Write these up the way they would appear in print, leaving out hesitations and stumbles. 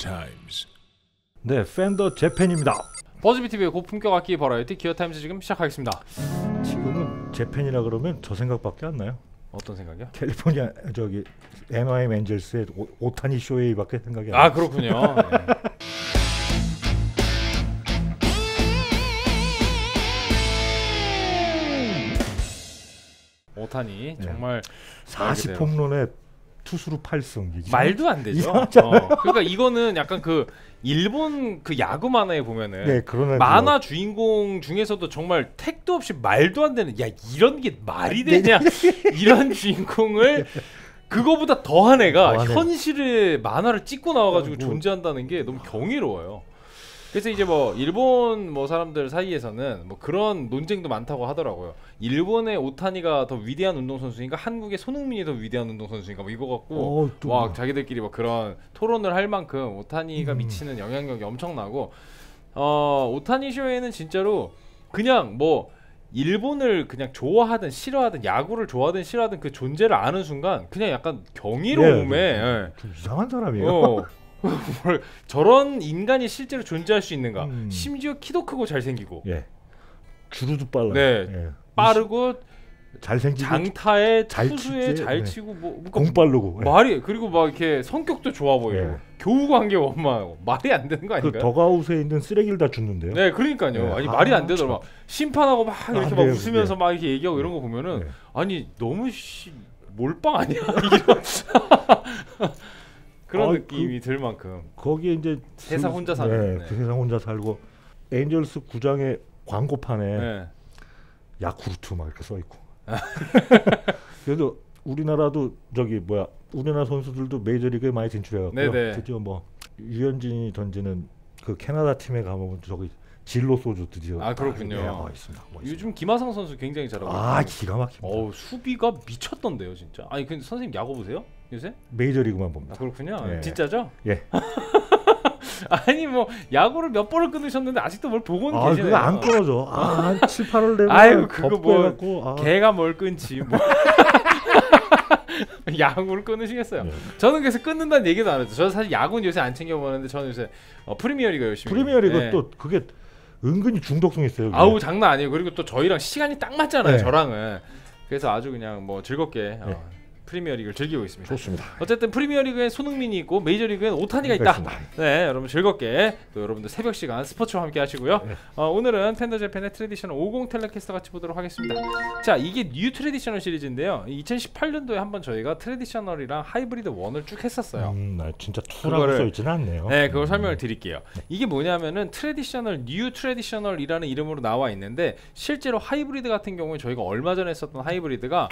타임즈. 네, 팬더 재팬입니다. 버즈비TV의 고품격 악기 버라이어티 기어타임즈 지금 시작하겠습니다. 지금은 재팬이라 그러면 저 생각밖에 안 나요. 어떤 생각이요? 캘리포니아 저기 NYM 엔젤스의 오타니 쇼헤이밖에 생각이 안 나요. 아 그렇군요. 네. 오타니 정말 40홈런에 투수로 8승. 말도 안 되죠. 그러니까 이거는 약간 그 일본 그 야구 만화에 보면은 네, 그런 만화 주인공 중에서도 정말 택도 없이 말도 안 되는, 야 이런 게 말이 되냐 이런 주인공을 그거보다 더한 애가 현실의 만화를 찍고 나와가지고 존재한다는 게 너무 경이로워요. 그래서 이제 뭐 일본 뭐 사람들 사이에서는 뭐 그런 논쟁도 많다고 하더라고요. 일본의 오타니가 더 위대한 운동선수인가, 한국의 손흥민이 더 위대한 운동선수인가, 뭐 이거 갖고 막 자기들끼리 뭐 그런 토론을 할 만큼 오타니가 미치는 영향력이 엄청나고, 오타니 쇼에는 진짜로 그냥 뭐 일본을 그냥 좋아하든 싫어하든, 야구를 좋아하든 싫어하든 그 존재를 아는 순간 그냥 약간 경이로움에 좀 이상한 사람이에요. 저런 인간이 실제로 존재할 수 있는가? 심지어 키도 크고 잘생기고, 주루도 빨라요. 네, 빠르고 잘생기고 장타에 투수에 잘 치고 공 빠르고 말이, 그리고 막 이렇게 성격도 좋아 보이고 교우 관계 원만하고 말이 안 되는 거 아닌가요? 그 더가웃에 있는 쓰레기를 다 줍는데요. 네, 그러니까요. 아니 말이 안 되더라. 막 심판하고 막 이렇게 막 웃으면서 막 이렇게 얘기하고 이런 거 보면은 아니 너무 몰빵 아니야? 그런 느낌이 들 만큼 거기에 이제 세상 혼자 사는 그 세상 혼자 살고, 엔젤스 구장의 광고판에 야쿠르트 막 이렇게 써 있고. 그래도 우리나라도 저기 뭐야, 우리나라 선수들도 메이저리그에 많이 진출해갖고요. 드디어 뭐 유현진이 던지는 그 캐나다 팀에 가면 저기 진로 소주 드디어. 아 그렇군요. 있습니다. 요즘 김하성 선수 굉장히 잘하고. 기가 막힙니다. 수비가 미쳤던데요, 진짜. 아니 근데 선생님 야구 보세요? 요새? 메이저리그만 봅니다. 아 그렇군요. 진짜죠? 예. 아니 뭐 야구를 몇 번을 끊으셨는데 아직도 뭘 보고는 계시네요. 그거 안 끊어져. 7, 8월 되면 아이고 그거 뭐 개가 뭘 끊지 뭐. 야구를 끊으시겠어요? 저는 그래서 끊는다는 얘기도 안 했죠. 저는 사실 야구는 요새 안 챙겨보는데 저는 요새 프리미어리그 열심히. 프리미어리그 또 그게 은근히 중독성 있어요. 그게. 아우 장난 아니에요. 그리고 또 저희랑 시간이 딱 맞잖아요. 저랑은. 그래서 아주 그냥 뭐 즐겁게 프리미어리그를 즐기고 있습니다. 좋습니다. 어쨌든 프리미어리그엔 손흥민이 있고 메이저리그엔 오타니가 있다. 네, 여러분 즐겁게 또 여러분들 새벽 시간 스포츠와 함께 하시고요. 오늘은 팬더 재팬의 트래디셔널 50 텔레캐스터 같이 보도록 하겠습니다. 자, 이게 뉴 트래디셔널 시리즈인데요. 2018년도에 한번 저희가 트래디셔널이랑 하이브리드 1을 쭉 했었어요. 진짜 2라고 써 있지는 않네요. 네, 그걸 설명을 드릴게요. 이게 뭐냐면은 트래디셔널, 뉴 트래디셔널이라는 이름으로 나와 있는데, 실제로 하이브리드 같은 경우에 저희가 얼마 전에 했었던 하이브리드가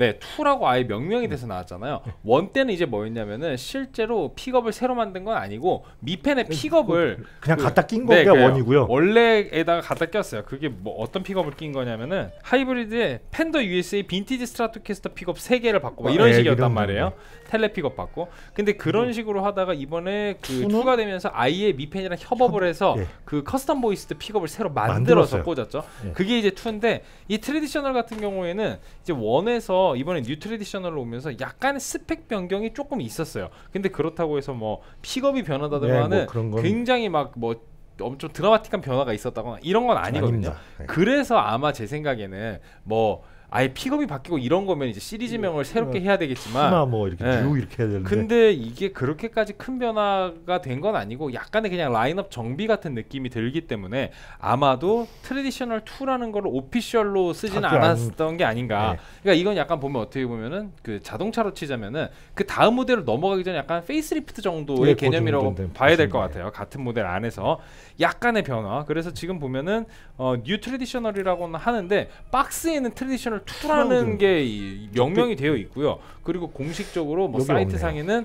2라고 아예 명명이 돼서 나왔잖아요. 원 때는 이제 뭐였냐면은 실제로 픽업을 새로 만든 건 아니고 미펜에 픽업을 그냥 갖다 낀 거가 원이고요. 원래에다가 갖다 꼈어요. 그게 뭐 어떤 픽업을 낀 거냐면은 하이브리드에 팬더 USA 빈티지 스트라토캐스터 픽업 3개를 받고 뭐 이런 식이었단 말이에요. 텔레 픽업 받고. 근데 그런 식으로 하다가 이번에 그 2가 되면서 아예 미펜이랑 협업을 해서 그 커스텀 보이스드 픽업을 새로 만들어서 꽂았죠. 그게 이제 2인데, 이 트래디셔널 같은 경우에는 이제 1에서 이번에 뉴 트래디셔널로 오면서 약간의 스펙 변경이 조금 있었어요. 근데 그렇다고 해서 뭐 픽업이 변하다거나 굉장히 막 뭐 엄청 드라마틱한 변화가 있었다거나 이런 건 아니거든요. 그래서 아마 제 생각에는 뭐 아예 픽업이 바뀌고 이런 거면 이제 시리즈명을 새롭게 해야 되겠지만, 뭐 이렇게 뉴 이렇게 해야 되는데, 근데 이게 그렇게까지 큰 변화가 된 건 아니고 약간의 그냥 라인업 정비 같은 느낌이 들기 때문에 아마도 트래디셔널 2라는 걸 오피셜로 쓰지는 않았던 게 아닌가. 그러니까 이건 약간 보면 어떻게 보면은 그 자동차로 치자면은 그 다음 모델로 넘어가기 전에 약간 페이스리프트 정도의 개념이라고 봐야 될 것 같아요. 같은 모델 안에서 약간의 변화. 그래서 지금 보면은 뉴 트래디셔널이라고는 하는데 박스에는 트래디셔널 2라는 게 명명이 되어 있고요. 그리고 공식적으로 뭐 사이트 상에는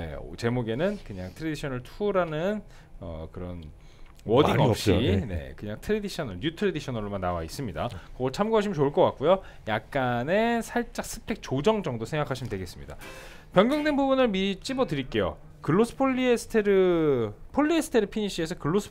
제목에는 그냥 트래디셔널 2라는 그런 워딩 없이 그냥 트래디셔널, 뉴 트래디셔널로만 나와 있습니다. 그걸 참고하시면 좋을 것 같고요. 약간의 살짝 스펙 조정 정도 생각하시면 되겠습니다. 변경된 부분을 미리 찝어 드릴게요. 글로스 폴리에스테르 피니시에서 글로스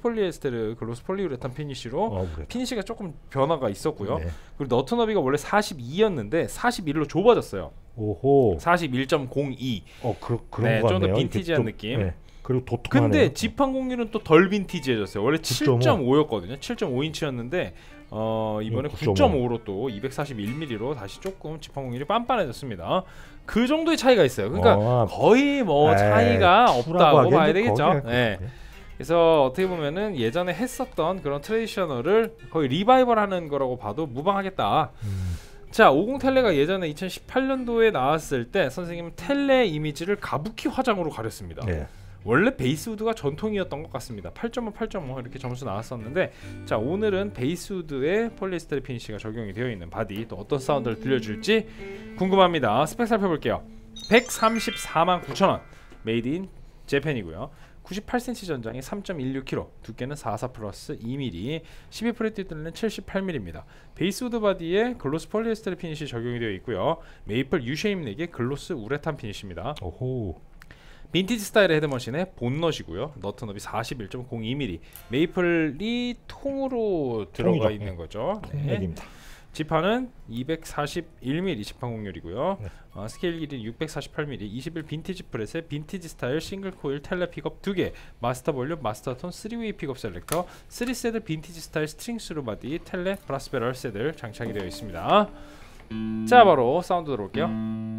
폴리우레탄 피니시로 피니시가 조금 변화가 있었고요. 그리고 너트 너비가 원래 42였는데 41로 좁아졌어요. 41.02. 그런 거 좀 더 빈티지한 느낌. 그리고 도톰하네요. 근데 지판 공률은 또 덜 빈티지해졌어요. 원래 7.5였거든요. 7.5인치였는데 이번에 9.5로 또 241mm로 다시 조금 지판 공률이 빤빤해졌습니다. 그 정도의 차이가 있어요. 그러니까 거의 뭐 차이가 없다고 봐야 되겠죠. 네. 그래서 어떻게 보면은 예전에 했었던 그런 트레디셔널을 거의 리바이벌하는 거라고 봐도 무방하겠다. 자, 50 텔레가 예전에 2018년도에 나왔을 때 선생님은 텔레 이미지를 가부키 화장으로 가렸습니다. 네. 원래 베이스우드가 전통이었던 것 같습니다. 8.5, 8.5 이렇게 점수 나왔었는데, 자, 오늘은 베이스우드에 폴리에스테르 피니쉬가 적용이 되어 있는 바디 또 어떤 사운드를 들려줄지 궁금합니다. 스펙 살펴볼게요. 134,900,000원 메이드 인 재팬이고요. 98cm 전장이 3.16kg, 두께는 44 플러스 2mm, 12프레티드는 78mm입니다. 베이스우드 바디에 글로스 폴리에스테르 피니쉬 적용이 되어 있고요. 메이플 U-쉐입 넥에 글로스 우레탄 피니쉬입니다. 오호. 빈티지 스타일의 헤드머신에 본넛이고요. 너트 너비 41.02mm, 메이플이 통으로 들어가 있는 거죠. 통넥입니다. 지판은 241mm 지판 공률이고요. 스케일 길이 648mm, 21 빈티지 프렛에 빈티지 스타일 싱글 코일 텔레 픽업 2개, 마스터 볼륨, 마스터 톤 3웨이 픽업 셀렉터, 3세들 빈티지 스타일 스트링 스루 바디, 텔레 브라스 배럴 세들 장착이 되어 있습니다. 자, 바로 사운드 들어올게요.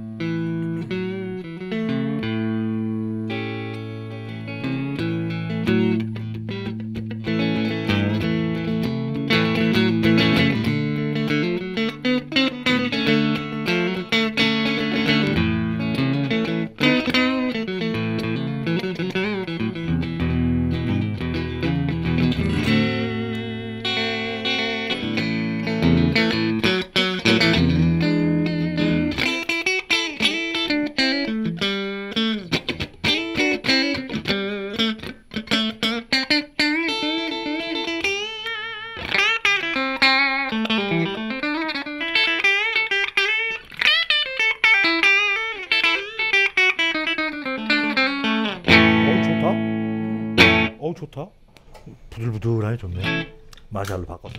좋다. 부들부들하니 좋네. 마샬로 바꿨어.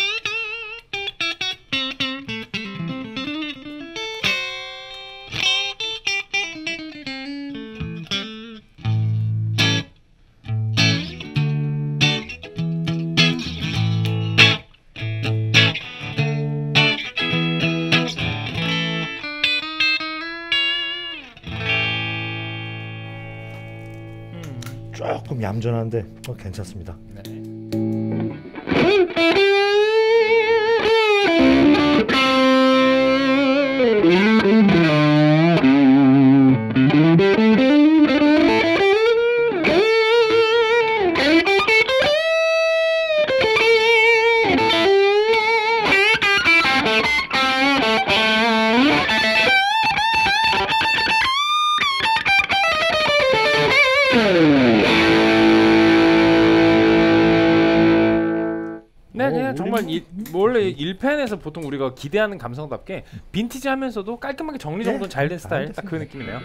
조금 얌전한데 괜찮습니다. 네. 네, 그냥 정말 원래 1펜에서 보통 우리가 기대하는 감성답게 빈티지하면서도 깔끔하게 정리 정돈 잘 된 스타일, 딱 그 느낌이네요.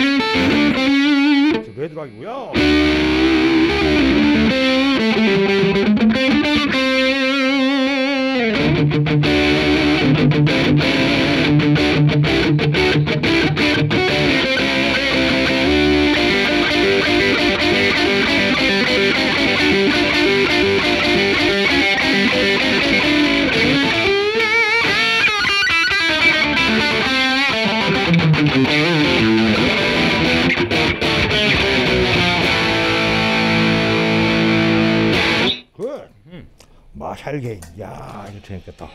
외드락이고요. 마샬 게인. 야, 이거 재밌겠다.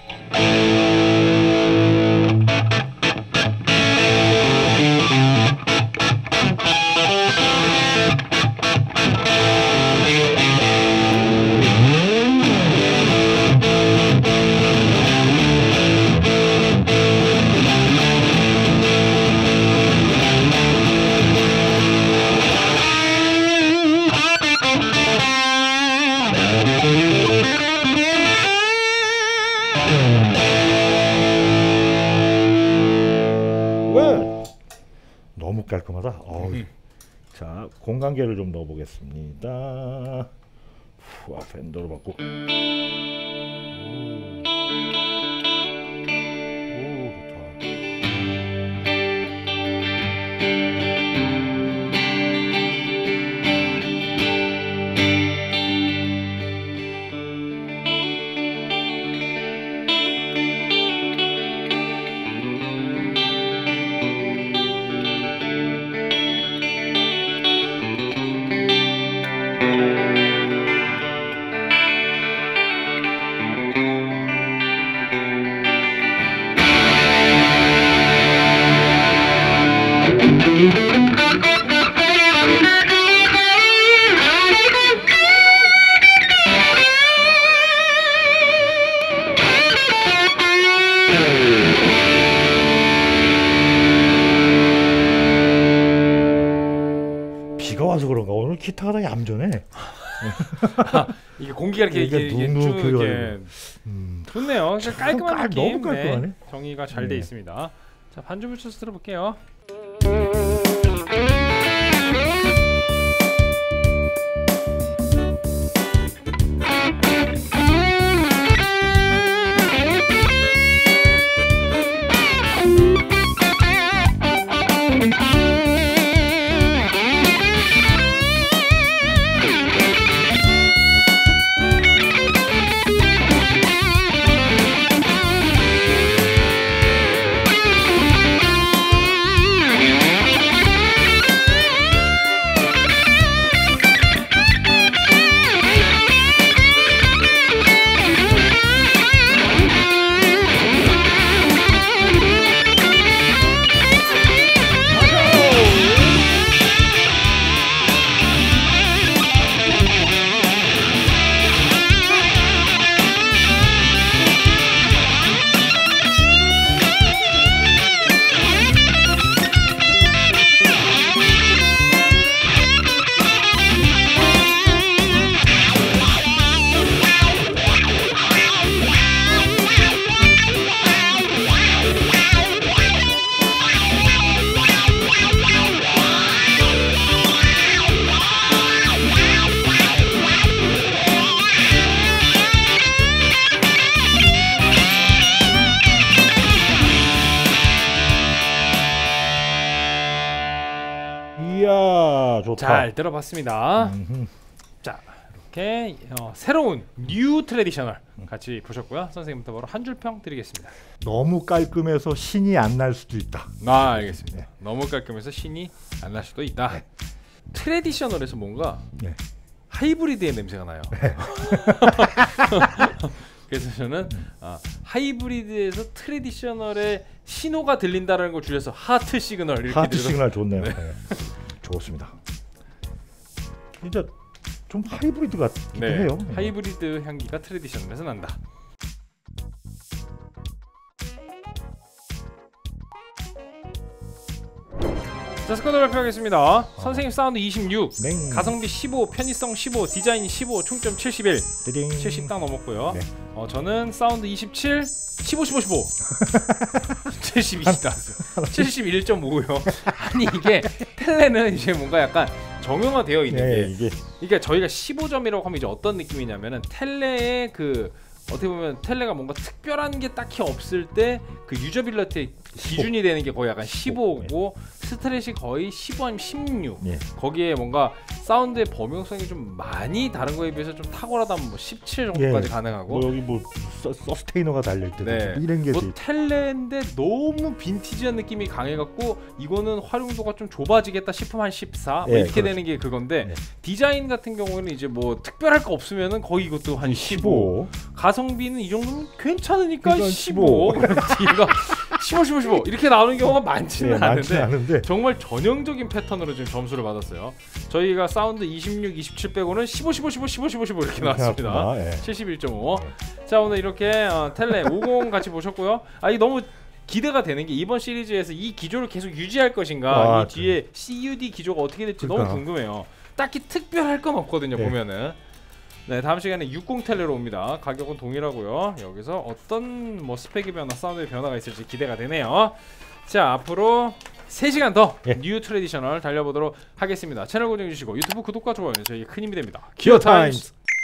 너무 깔끔하다. 자, 공간계를 좀 넣어보겠습니다. 후, 밴더로 받고. 오, 좋다. 비가 와서 그런가 오늘 기타가 다 얌전해. 이게 공기가 이렇게 쭉 좋네요. 깔끔한 느낌. 너무 깔끔하네. 네, 정의가 잘 돼 있습니다. 자, 반주 붙여서 들어볼게요. 이야 좋다. 잘 들어봤습니다. 자, 이렇게 새로운 뉴 트래디셔널 같이 보셨고요. 선생님부터 바로 한 줄 평 드리겠습니다. 너무 깔끔해서 신이 안 날 수도 있다. 알겠습니다. 네. 너무 깔끔해서 신이 안 날 수도 있다. 네. 트래디셔널에서 뭔가 네. 하이브리드의 냄새가 나요. 네. 그래서 저는 하이브리드에서 트래디셔널의 신호가 들린다는 걸 줄여서 하트 시그널 이렇게 하트 시그널 좋네요. 네. 네. 좋습니다. 진짜 좀 하이브리드 같기도 해요. 하이브리드 향기가 트래디셔널에서 난다. 자, 스쿼드 발표하겠습니다. 선생님 사운드 26, 네. 가성비 15, 편의성 15, 디자인 15, 총점 71. 70 딱 넘었고요. 네. 저는 사운드 27, 15, 15, 15. 72 나왔어요. 71.5요. 아니 이게 텔레는 이제 뭔가 약간 정형화되어 있는 게 이게 저희가 15점이라고 하면 이제 어떤 느낌이냐면은 텔레의 그 어떻게 보면 텔레가 뭔가 특별한 게 딱히 없을 때 그 유저빌리티 기준이 되는 게 거의 약간 15고 스트렛이 거의 15 아니면 16. 거기에 뭔가 사운드의 범용성이 좀 많이 다른 거에 비해서 좀 탁월하다면 뭐 17 정도까지 가능하고 뭐 여기 뭐 서스테이너가 달려 있대. 네. 이런 게 뭐 텔레인데 너무 빈티지한 느낌이 강해갖고 이거는 활용도가 좀 좁아지겠다 싶으면 한 14 뭐 이렇게 되는 게 그건데 디자인 같은 경우에는 이제 뭐 특별할 거 없으면은 거의 이것도 한 15. 가성비는 이 정도면 괜찮으니까 15. 뒤가 15, 15, 15 이렇게 나오는 경우가 많지는 않은데 정말 전형적인 패턴으로 지금 점수를 받았어요. 저희가 사운드 26, 27 빼고는 15, 15, 15, 15, 15, 15 이렇게 나왔습니다. 71.5. 자, 오늘 이렇게 텔레 50 같이 보셨고요. 이 너무 기대가 되는 게 이번 시리즈에서 이 기조를 계속 유지할 것인가, 이 뒤에 CUD 기조가 어떻게 될지 너무 궁금해요. 딱히 특별할 건 없거든요. 보면은. 네, 다음 시간에 60 텔레로 옵니다. 가격은 동일하고요. 여기서 어떤 뭐 스펙의 변화, 사운드의 변화가 있을지 기대가 되네요. 자, 앞으로 3시간 더 뉴 트래디셔널 달려보도록 하겠습니다. 채널 고정해 주시고 유튜브 구독과 좋아요는 저에게 큰 힘이 됩니다. 기어타임즈!